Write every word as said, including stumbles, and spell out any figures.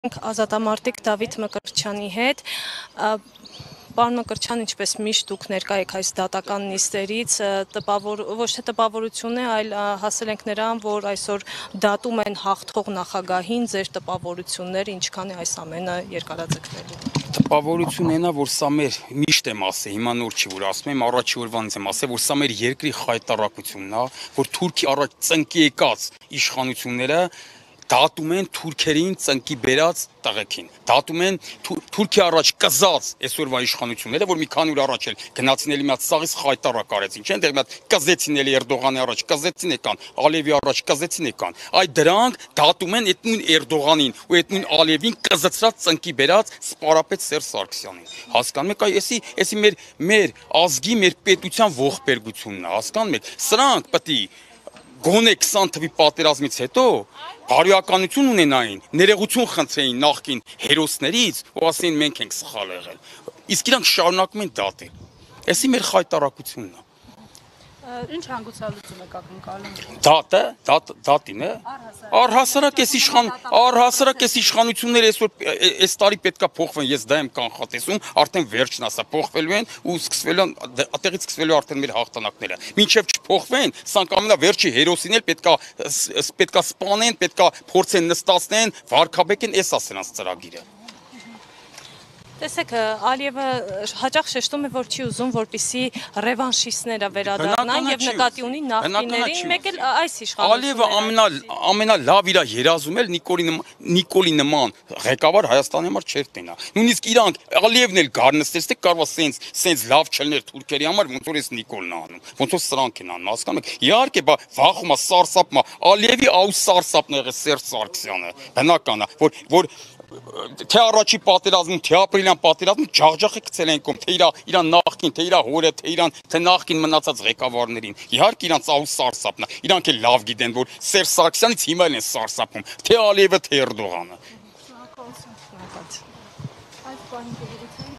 Ազատամարտիկ Դավիթ Մկրտչյանի հետ։ Պարոն Մկրտչյան, ինչպես միշտ դուք ներկա եք այս դատական նիստերից, տպավոր, ոչ թե տպավորություն է, այլ հասել ենք նրան, որ այսօր դատում են հաղթող նախագահին, ձեր տպավորությունները ինչքան է այս ամենը երկարաձգվելու։ Տպավորությունն է նա, որ սա մեր միշտ եմ ասել, հիմա նոր չի, որ ասում եմ, առաջի օրվանից եմ ասել, որ սա մեր երկրի խայտարակությունն է, որ Թուրքի առաջ ծնկի եկած իշխանությունները դատում են թուրքերին ծնկի բերած տղեկին, դատում են Թուրքիա առաջ կզած այսօրվա իշխանությունները, որ մի քանի օր առաջ էլ գնացին էլի մի հատ սաղից խայտարակ արեցին, չէ՞, դեռ մի հատ կզեցին էլի Էրդողանի առաջ, կզեցին եկան, Ալիևի առաջ կզեցին եկան, այդ դրանք դատում են այդ նույն Էրդողանին ու այդ նույն Ալիևին կզծրած ծնկի բերած սպարապետ Սերժ Սարգսյանին, հասկանում եք, այսի, այսի մեր մեր ազգի, մեր պետության ողբերգությունն է, հասկանում եք, սրանք պետք է գոնե քսան թվի պատերազմից հետո բարոյականություն ունենային, ներողություն խնդրեին նախկին հերոսներից ու ասեին մենք ենք սխալ եղել, իսկ իրանք շարունակում են դատել, այսի մեր խայտարակությունն է։ Ինչ հանգուցալուծում եք ակնկալում։ Դատը, դատին է, առհասարակ այս իշխան, առհասարակ այս իշխանությունները այսօր այս տարի պետքա փոխվեն, ես դա եմ կանխատեսում, արդեն վերջն ասա, փոխվելու են ու սկսվելու են, այդտեղից սկսվելու արդեն մեր հաղթանակները։ Մինչև չփոխվեն, սրանք ամենավերջի հերոսին էլ պետքա պետքա սպանեն, պետքա փորձեն նստացնեն, վարկաբեկեն, էս է սրանց ծրագիրը։ Տեսեք, Ալիևը հաճախ շեշտում է, որ չի ուզում, որպեսզի ռևանշիստները վերադառնան եւ նկատի ունի նախկիներին, մեկ էլ այս իշխանությունները։ Ալիևը ամենալավ իր երազում էլ Նիկոլի նման ղեկավար Հայաստանի համար չէր տենա։ Նույնիսկ իրանք Ալիևն էլ գառնստեցեք, կարող է սենց սենց լավ չլներ թուրքերի համար, ոնց որ էս Նիկոլն է անում, ոնց որ սրանք են անում, հասկանում եք։ Իհարկե, բա վախում է, սարսափում է, Ալիևի աուս սարսափն եղել Սերժ Սարգսյանը, բնական է, որ որ թե առաջի պատերազմում, թե ապրիլյան պատերազմում ջախջախը գցել են կողմ, թե իր նախկին, թե իր հորը, թե իրան, թե նախկին մնացած ղեկավարներին։ Իհարկե իրանց աուս սարսափն է, իրանք էլ լավ գիտեն, որ Սերժ Սարգսյանից հիմա են սարսափում, թե Ալիևը, թե Էրդողանը։ Շնորհակալություն։ Այս բանի